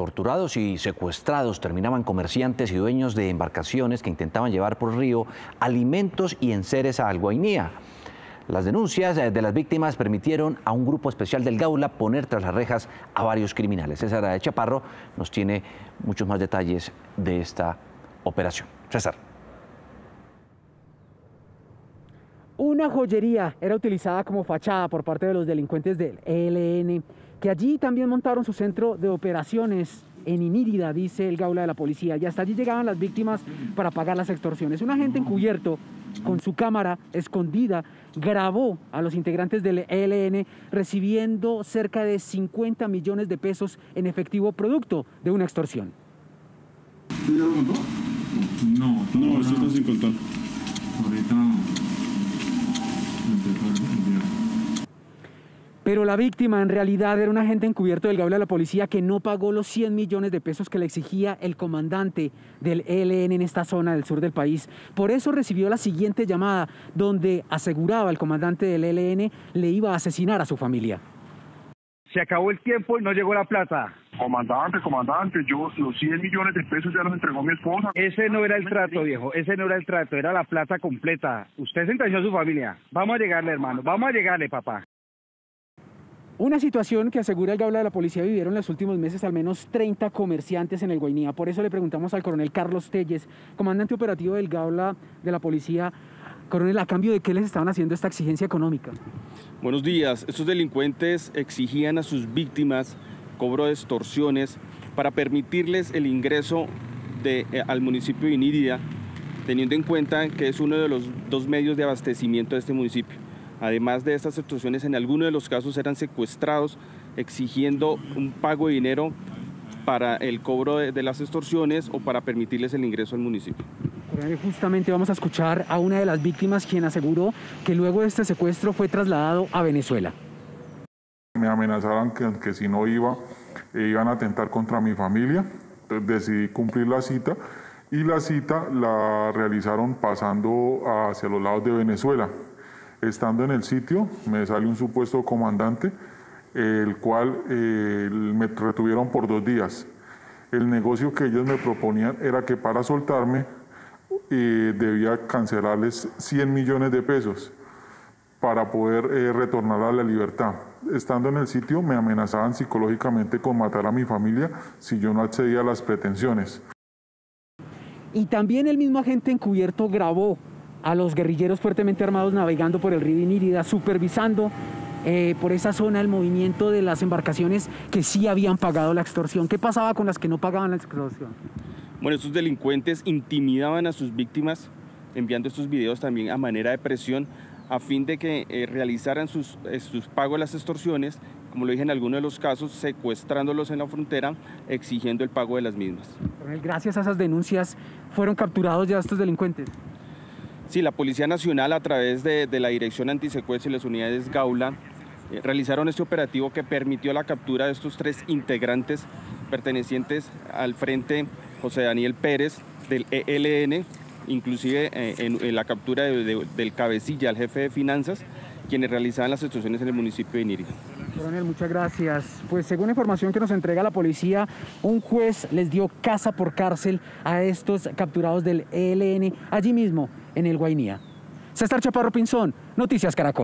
torturados y secuestrados terminaban comerciantes y dueños de embarcaciones que intentaban llevar por río alimentos y enseres a Al Guainía. Las denuncias de las víctimas permitieron a un grupo especial del Gaula poner tras las rejas a varios criminales. César Chaparro nos tiene muchos más detalles de esta operación. César. Una joyería era utilizada como fachada por parte de los delincuentes del ELN, que allí también montaron su centro de operaciones en Inírida, dice el Gaula de la policía, y hasta allí llegaban las víctimas para pagar las extorsiones. Un agente encubierto con su cámara escondida grabó a los integrantes del ELN recibiendo cerca de 50 millones de pesos en efectivo producto de una extorsión. No, esto está sin contar. Ahorita. Pero la víctima en realidad era un agente encubierto del Gaula de la policía que no pagó los 100 millones de pesos que le exigía el comandante del ELN en esta zona del sur del país. Por eso recibió la siguiente llamada, donde aseguraba el comandante del ELN le iba a asesinar a su familia. Se acabó el tiempo y no llegó la plata. Comandante, yo los 100 millones de pesos ya los entregó mi esposa. Ese no era el trato, viejo, ese no era el trato, era la plata completa. Usted se engañó a su familia. Vamos a llegarle, hermano, vamos a llegarle, papá. Una situación que asegura el Gaula de la policía vivieron en los últimos meses al menos 30 comerciantes en el Guainía. Por eso le preguntamos al coronel Carlos Telles, comandante operativo del Gaula de la policía. Coronel, ¿a cambio de qué les estaban haciendo esta exigencia económica? Buenos días. Estos delincuentes exigían a sus víctimas cobro de extorsiones para permitirles el ingreso al municipio de Inírida, teniendo en cuenta que es uno de los dos medios de abastecimiento de este municipio. Además de estas extorsiones, en algunos de los casos eran secuestrados exigiendo un pago de dinero para el cobro de las extorsiones o para permitirles el ingreso al municipio. Justamente vamos a escuchar a una de las víctimas, quien aseguró que luego de este secuestro fue trasladado a Venezuela. Me amenazaban que si no iban a atentar contra mi familia. Entonces decidí cumplir la cita y la cita la realizaron pasando hacia los lados de Venezuela. Estando en el sitio me sale un supuesto comandante, el cual me retuvieron por 2 días. El negocio que ellos me proponían era que para soltarme debía cancelarles 100 millones de pesos para poder retornar a la libertad. Estando en el sitio me amenazaban psicológicamente con matar a mi familia si yo no accedía a las pretensiones. Y también el mismo agente encubierto grabó a los guerrilleros fuertemente armados navegando por el río Inírida, supervisando por esa zona el movimiento de las embarcaciones que sí habían pagado la extorsión. ¿Qué pasaba con las que no pagaban la extorsión? Bueno, estos delincuentes intimidaban a sus víctimas enviando estos videos también a manera de presión a fin de que realizaran sus pagos de las extorsiones, como lo dije en algunos de los casos, secuestrándolos en la frontera, exigiendo el pago de las mismas. Gracias a esas denuncias, ¿fueron capturados ya estos delincuentes? Sí, la Policía Nacional, a través de la Dirección Antisecuestro y las unidades Gaula, realizaron este operativo que permitió la captura de estos 3 integrantes pertenecientes al Frente José Daniel Pérez del ELN, inclusive en la captura del cabecilla, el jefe de finanzas, quienes realizaban las extorsiones en el municipio de Inírida. Coronel, muchas gracias. Pues según la información que nos entrega la policía, un juez les dio casa por cárcel a estos capturados del ELN allí mismo en el Guainía. César Chaparro Pinzón, Noticias Caracol.